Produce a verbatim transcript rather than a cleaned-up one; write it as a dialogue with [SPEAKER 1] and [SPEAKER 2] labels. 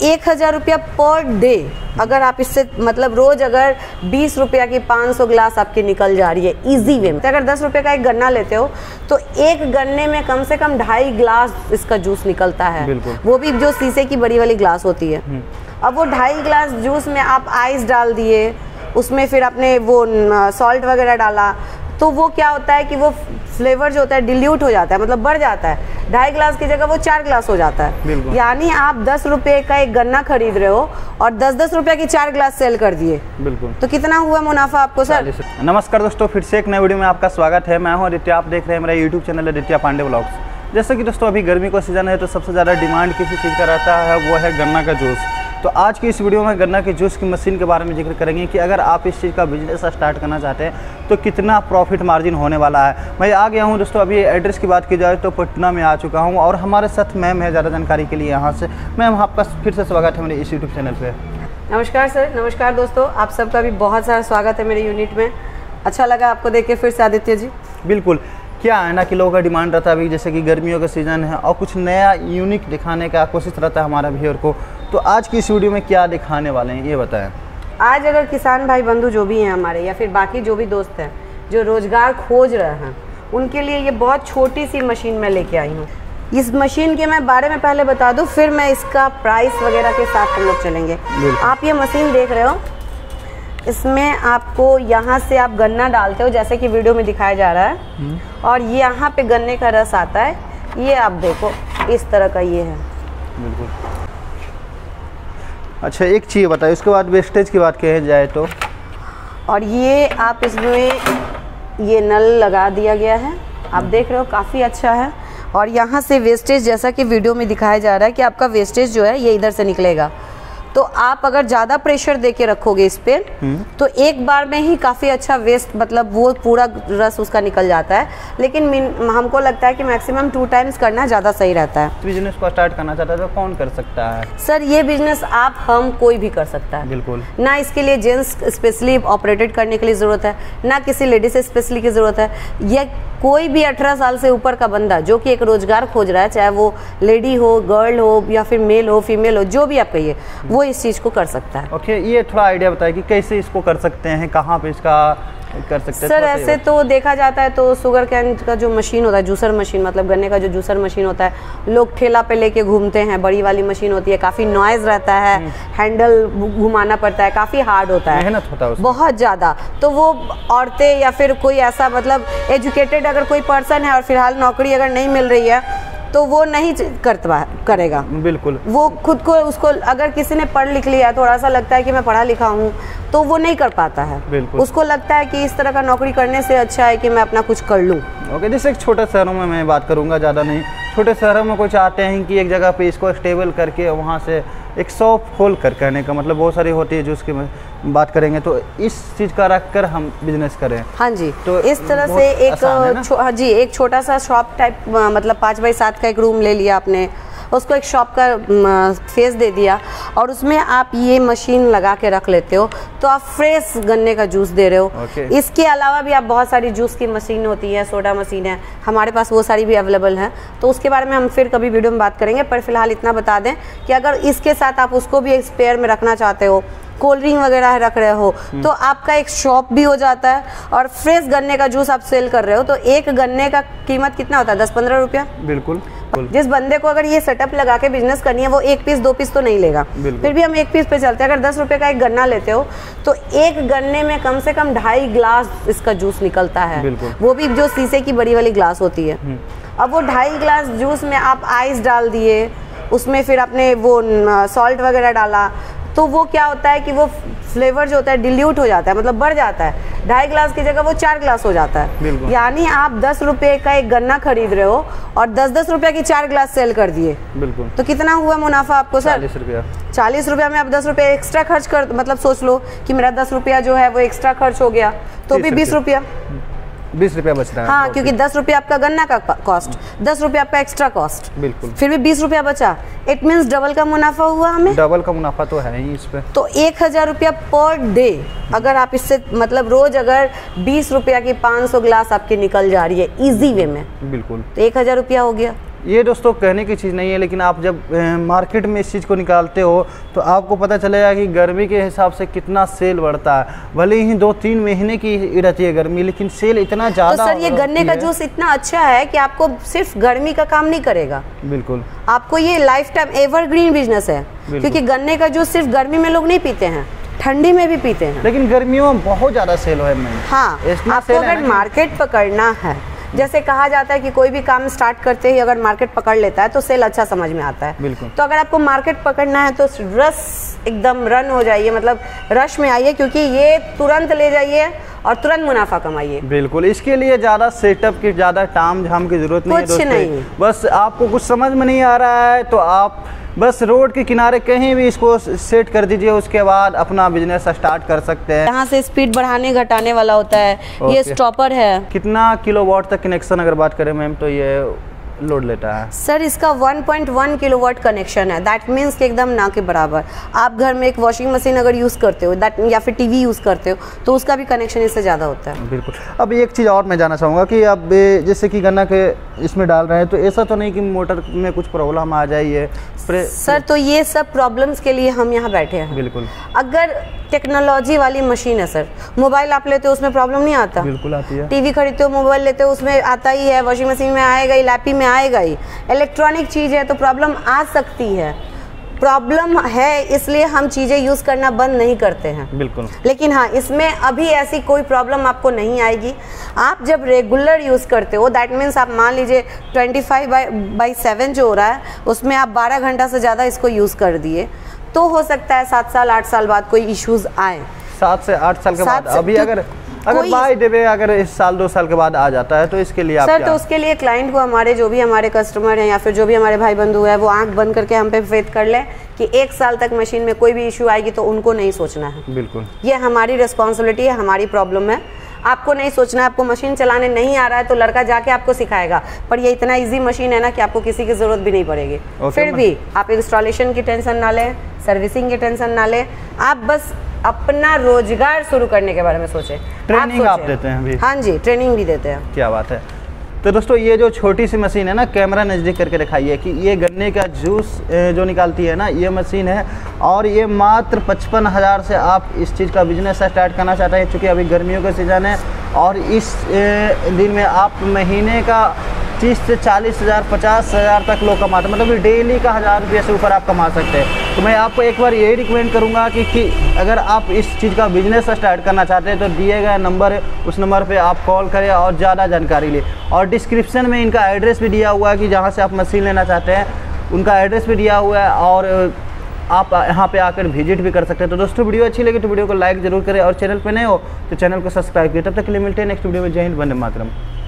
[SPEAKER 1] एक हजार रुपया पर डे अगर आप इससे मतलब रोज अगर बीस रुपया की पाँच सौ ग्लास आपकी निकल जा रही है इजी वे में। तो अगर दस रुपये का एक गन्ना लेते हो तो एक गन्ने में कम से कम ढाई ग्लास इसका जूस निकलता है, वो भी जो शीशे की बड़ी वाली ग्लास होती है। अब वो ढाई ग्लास जूस में आप आइस डाल दिए, उसमें फिर आपने वो सॉल्ट वगैरह डाला, तो वो क्या होता है कि वो फ्लेवर जो होता है डिल्यूट हो जाता है, मतलब बढ़ जाता है। ढाई ग्लास की जगह वो चार ग्लास हो जाता है। यानी आप दस रुपए का एक गन्ना खरीद रहे हो और दस दस रुपए की चार ग्लास सेल कर दिए, बिल्कुल, तो कितना हुआ मुनाफा आपको सर?
[SPEAKER 2] नमस्कार दोस्तों, फिर से एक नए वीडियो में आपका स्वागत है। मैं हूं आदित्य, आप देख रहे हैं मेरा YouTube channel Aditya Pandey vlogs. जैसे कि दोस्तों अभी गर्मी का सीजन है तो सबसे ज़्यादा डिमांड किसी चीज़ का रहता है, वो है गन्ना का जूस। तो आज की इस वीडियो में गन्ना के जूस की मशीन के बारे में जिक्र करेंगे कि अगर आप इस चीज़ का बिजनेस स्टार्ट करना चाहते हैं तो कितना प्रॉफिट मार्जिन होने वाला है। मैं आ गया हूं दोस्तों, अभी एड्रेस की बात की जाए तो पटना में आ चुका हूं और हमारे साथ मैम है। ज़्यादा जानकारी के लिए यहाँ से मैम आपका फिर से स्वागत है मेरे इस यूट्यूब चैनल पर।
[SPEAKER 1] नमस्कार सर। नमस्कार दोस्तों, आप सबका भी बहुत सारा स्वागत है मेरे यूनिट में। अच्छा लगा आपको देख के फिर से आदित्य जी।
[SPEAKER 2] बिल्कुल, क्या है ना कि लोगों का डिमांड रहता है अभी, जैसे कि गर्मियों का सीज़न है और कुछ नया यूनिक दिखाने का कोशिश रहता है हमारा व्यूअर को। तो आज की इस वीडियो में क्या दिखाने वाले हैं ये बताएं।
[SPEAKER 1] आज अगर किसान भाई बंधु जो भी हैं हमारे या फिर बाकी जो भी दोस्त हैं जो रोज़गार खोज रहे हैं उनके लिए ये बहुत छोटी सी मशीन मैं लेके आई हूँ। इस मशीन के मैं बारे में पहले बता दूँ, फिर मैं इसका प्राइस वगैरह के साथ हम लोग चलेंगे। आप ये मशीन देख रहे हो, इसमें आपको यहाँ से आप गन्ना डालते हो जैसे कि वीडियो में दिखाया जा रहा है, और यहाँ पे गन्ने का रस आता है। ये आप देखो इस तरह का ये है।
[SPEAKER 2] बिल्कुल। अच्छा, एक चीज़ बताइए, उसके बाद वेस्टेज की बात कही जाए तो, और
[SPEAKER 1] ये आप इसमें ये नल लगा दिया गया है, आप देख रहे हो काफ़ी अच्छा है। और यहाँ से वेस्टेज जैसा कि वीडियो में दिखाया जा रहा है कि आपका वेस्टेज जो है ये इधर से निकलेगा। तो आप अगर ज़्यादा प्रेशर दे के रखोगे इस पर तो एक बार में ही काफ़ी अच्छा वेस्ट मतलब वो पूरा रस उसका निकल जाता है। लेकिन हमको लगता है कि मैक्सिमम टू टाइम्स करना ज़्यादा सही रहता है।
[SPEAKER 2] बिजनेस को स्टार्ट करना चाहता है तो कौन कर सकता है?
[SPEAKER 1] सर ये बिजनेस आप हम कोई भी कर सकता है।
[SPEAKER 2] बिल्कुल।
[SPEAKER 1] ना इसके लिए जेंट्स स्पेशली ऑपरेटेड करने के लिए ज़रूरत है, ना किसी लेडीज स्पेशली की ज़रूरत है। यह कोई भी अठारह साल से ऊपर का बंदा जो कि एक रोज़गार खोज रहा है, चाहे वो लेडी हो, गर्ल हो या फिर मेल हो, फीमेल हो, जो भी आप कहिए, वो इस चीज़ को कर सकता है।
[SPEAKER 2] ओके okay, ये थोड़ा आइडिया बताइए कि कैसे इसको कर सकते हैं, कहाँ पे इसका कर सकते हैं?
[SPEAKER 1] सर ऐसे तो देखा जाता है तो शुगर कैन का जो मशीन होता है, जूसर मशीन मतलब गन्ने का जो जूसर मशीन होता है, लोग ठेला पे लेके घूमते हैं। बड़ी वाली मशीन होती है, काफ़ी नॉइज़ रहता है, हैंडल घुमाना पड़ता है, काफ़ी हार्ड होता है, मेहनत होता है बहुत ज़्यादा। तो वो औरतें या फिर कोई ऐसा मतलब एजुकेटेड अगर कोई पर्सन है और फिलहाल नौकरी अगर नहीं मिल रही है तो वो नहीं करता करेगा।
[SPEAKER 2] बिल्कुल।
[SPEAKER 1] वो खुद को उसको अगर किसी ने पढ़ लिख लिया, थोड़ा सा लगता है कि मैं पढ़ा लिखा हूँ, तो वो नहीं कर पाता है। बिल्कुल। उसको लगता है कि इस तरह का नौकरी करने से अच्छा है कि मैं अपना कुछ कर लूँ।
[SPEAKER 2] ओके, जैसे एक छोटे शहरों में मैं बात करूँगा, ज़्यादा नहीं, छोटे शहरों में कोई चाहते हैं कि एक जगह पे इसको स्टेबल करके वहाँ से एक शॉप खोल कर कहने का मतलब बहुत सारी होती है जो उसकी बात करेंगे, तो इस चीज़ का रख कर हम बिजनेस करें।
[SPEAKER 1] हाँ जी, तो इस तरह से एक हाँ जी एक छोटा सा शॉप टाइप मतलब पाँच बाई सात का एक रूम ले लिया आपने, उसको एक शॉप का फेस दे दिया और उसमें आप ये मशीन लगा के रख लेते हो तो आप फ्रेश गन्ने का जूस दे रहे हो। okay. इसके अलावा भी आप बहुत सारी जूस की मशीन होती है, सोडा मशीन है, हमारे पास वो सारी भी अवेलेबल हैं, तो उसके बारे में हम फिर कभी वीडियो में बात करेंगे। पर फिलहाल इतना बता दें कि अगर इसके साथ आप उसको भी एक स्पेयर में रखना चाहते हो, कोल्ड ड्रिंक वगैरह रख रहे हो, तो आपका एक शॉप भी हो जाता है और फ्रेश गन्ने का जूस आप सेल कर रहे हो। तो एक गन्ने का कीमत कितना होता है? दस पंद्रह रुपया।
[SPEAKER 2] बिल्कुल।
[SPEAKER 1] जिस बंदे को अगर ये सेटअप लगा के बिजनेस करनी है वो एक पीस दो पीस तो नहीं लेगा, फिर भी हम एक पीस पे चलते हैं। अगर दस रुपए का एक गन्ना लेते हो तो एक गन्ने में कम से कम ढाई ग्लास इसका जूस निकलता है, वो भी जो शीशे की बड़ी वाली ग्लास होती है। अब वो ढाई ग्लास जूस में आप आइस डाल दिए, उसमें फिर आपने वो सॉल्ट वगैरह डाला, तो वो क्या होता है कि वो फ्लेवर जो होता है डिल्यूट हो जाता है, मतलब बढ़ जाता है। ढाई ग्लास की जगह वो चार ग्लास हो जाता है। यानी आप दस रुपए का एक गन्ना खरीद रहे हो और दस दस रुपए की चार ग्लास सेल कर दिए, बिल्कुल, तो कितना हुआ मुनाफा आपको सर?
[SPEAKER 2] चालीस रुपया।
[SPEAKER 1] चालीस रुपया में आप दस रुपये एक्स्ट्रा खर्च कर मतलब सोच लो कि मेरा दस रुपया जो है वो एक्स्ट्रा खर्च हो गया, तो भी बीस रुपया
[SPEAKER 2] बीस रुपया बच रहा है।
[SPEAKER 1] हाँ, क्योंकि दस रुपया आपका गन्ना का कॉस्ट, दस रुपया आपका एक्स्ट्रा कॉस्ट,
[SPEAKER 2] बिल्कुल,
[SPEAKER 1] फिर भी बीस रुपया बचा। इट मीन्स डबल का मुनाफा हुआ हमें।
[SPEAKER 2] डबल का मुनाफा तो है ही इस पे।
[SPEAKER 1] तो एक हजार रुपया पर डे अगर आप इससे मतलब रोज अगर बीस रुपया की पाँच सौ ग्लास आपकी निकल जा रही है इजी वे में,
[SPEAKER 2] बिल्कुल,
[SPEAKER 1] तो एक हजार रुपया हो गया।
[SPEAKER 2] ये दोस्तों कहने की चीज़ नहीं है, लेकिन आप जब मार्केट में इस चीज़ को निकालते हो तो आपको पता चलेगा कि गर्मी के हिसाब से कितना सेल बढ़ता है। भले ही दो तीन महीने की रहती है गर्मी, लेकिन सेल इतना ज़्यादा।
[SPEAKER 1] तो सर ये गन्ने का जूस इतना अच्छा है कि आपको सिर्फ गर्मी का काम नहीं करेगा,
[SPEAKER 2] बिल्कुल
[SPEAKER 1] आपको ये लाइफ टाइम एवरग्रीन बिजनेस है, क्योंकि गन्ने का जूस सिर्फ गर्मी में लोग नहीं पीते हैं, ठंडी में भी पीते हैं।
[SPEAKER 2] लेकिन गर्मियों में बहुत ज़्यादा सेल है।
[SPEAKER 1] हाँ, आपको अगर मार्केट पकड़ना है, जैसे कहा जाता है कि कोई भी काम स्टार्ट करते ही अगर मार्केट पकड़ लेता है तो सेल अच्छा समझ में आता है।
[SPEAKER 2] बिल्कुल।
[SPEAKER 1] तो अगर आपको मार्केट पकड़ना है तो रस एकदम रन हो जाइए, मतलब रश में आइए, क्योंकि ये तुरंत ले जाइए और तुरंत मुनाफा कमाइए।
[SPEAKER 2] बिल्कुल, इसके लिए ज़्यादा सेटअप की, ज़्यादा ताम झाम की जरूरत नहीं है
[SPEAKER 1] कुछ नहीं,
[SPEAKER 2] बस आपको कुछ समझ में नहीं आ रहा है तो आप बस रोड के किनारे कहीं भी इसको सेट कर दीजिए, उसके बाद अपना बिजनेस स्टार्ट कर सकते हैं।
[SPEAKER 1] यहाँ से स्पीड बढ़ाने घटाने वाला होता है, ये स्टॉपर है।
[SPEAKER 2] कितना किलोवाट तक कनेक्शन अगर बात करें मैम तो ये लोड लेता है?
[SPEAKER 1] सर इसका one point one kilowatt connection है, दैट मीन्स कि एकदम ना के बराबर। आप घर में एक वॉशिंग मशीन अगर यूज़ करते हो दैट या फिर टीवी यूज़ करते हो तो उसका भी कनेक्शन इससे ज़्यादा होता है।
[SPEAKER 2] बिल्कुल। अब एक चीज़ और मैं जानना चाहूँगा कि अब जैसे कि गन्ना के इसमें डाल रहे हैं तो ऐसा तो नहीं कि मोटर में कुछ प्रॉब्लम आ जाए?
[SPEAKER 1] सर तो ये सब प्रॉब्लम्स के लिए हम यहाँ बैठे हैं।
[SPEAKER 2] बिल्कुल।
[SPEAKER 1] अगर टेक्नोलॉजी वाली मशीन है सर, मोबाइल आप लेते हो उसमें प्रॉब्लम नहीं आता?
[SPEAKER 2] बिल्कुल आती है।
[SPEAKER 1] टीवी खरीदते हो, मोबाइल लेते हो, उसमें आता ही है, वॉशिंग मशीन में आएगा ही, लैपी में आएगा ही, इलेक्ट्रॉनिक चीज़ है तो प्रॉब्लम आ सकती है। प्रॉब्लम है इसलिए हम चीज़ें यूज़ करना बंद नहीं करते हैं।
[SPEAKER 2] बिल्कुल।
[SPEAKER 1] लेकिन हाँ, इसमें अभी ऐसी कोई प्रॉब्लम आपको नहीं आएगी। आप जब रेगुलर यूज़ करते हो दैट मीन्स आप मान लीजिए पच्चीस बाई बाई सेवन जो हो रहा है उसमें आप बारह घंटा से ज़्यादा इसको यूज़ कर दिए तो हो सकता है सात साल आठ साल बाद कोई इश्यूज आए।
[SPEAKER 2] सात से आठ साल के बाद अभी
[SPEAKER 1] तो
[SPEAKER 2] अगर अगर बाय द वे अगर इस साल दो साल के बाद आ जाता है तो इसके लिए आप
[SPEAKER 1] सर
[SPEAKER 2] क्या?
[SPEAKER 1] तो उसके लिए क्लाइंट को, हमारे जो भी हमारे कस्टमर हैं या फिर जो भी हमारे भाई बंधु है, वो आंख बंद करके हम पे फेथ कर ले कि एक साल तक मशीन में कोई भी इशू आएगी तो उनको नहीं सोचना है।
[SPEAKER 2] बिल्कुल,
[SPEAKER 1] ये हमारी रिस्पॉन्सिबिलिटी है, हमारी प्रॉब्लम है। आपको नहीं सोचना है। आपको मशीन चलाने नहीं आ रहा है तो लड़का जाके आपको सिखाएगा, पर ये इतना इजी मशीन है ना कि आपको किसी की जरूरत भी नहीं पड़ेगी। फिर भी आप इंस्टॉलेशन की टेंशन ना लें, सर्विसिंग की टेंशन ना लें, आप बस अपना रोजगार शुरू करने के बारे में सोचें।
[SPEAKER 2] ट्रेनिंग आप देते हैं अभी?
[SPEAKER 1] हाँ जी, ट्रेनिंग भी देते हैं।
[SPEAKER 2] क्या बात है। तो दोस्तों ये जो छोटी सी मशीन है ना, कैमरा नज़दीक करके दिखाइए कि ये गन्ने का जूस जो निकालती है ना, ये मशीन है और ये मात्र पचपन हज़ार से आप इस चीज़ का बिजनेस स्टार्ट करना चाहते हैं। चूँकि अभी गर्मियों का सीज़न है और इस दिन में आप महीने का तीस से चालीस हज़ार पचास हज़ार तक लोग कमाते हैं, मतलब डेली का हज़ार रुपये से ऊपर आप कमा सकते हैं। तो मैं आपको एक बार यही रिकमेंड करूंगा कि, कि अगर आप इस चीज़ का बिजनेस स्टार्ट करना चाहते हैं तो दिए गए नंबर है, उस नंबर पे आप कॉल करें और ज़्यादा जानकारी लें। और डिस्क्रिप्शन में इनका एड्रेस भी दिया हुआ है कि जहाँ से आप मशीन लेना चाहते हैं उनका एड्रेस भी दिया हुआ है और आप यहाँ पे आकर विजिट भी कर सकते हैं। तो दोस्तों वीडियो अच्छी लगी तो वीडियो को लाइक जरूर करें और चैनल पे नए हो तो चैनल को सब्सक्राइब करें। तब तक के लिए मिलते हैं नेक्स्ट वीडियो में। जय हिंद, वंदे मातरम।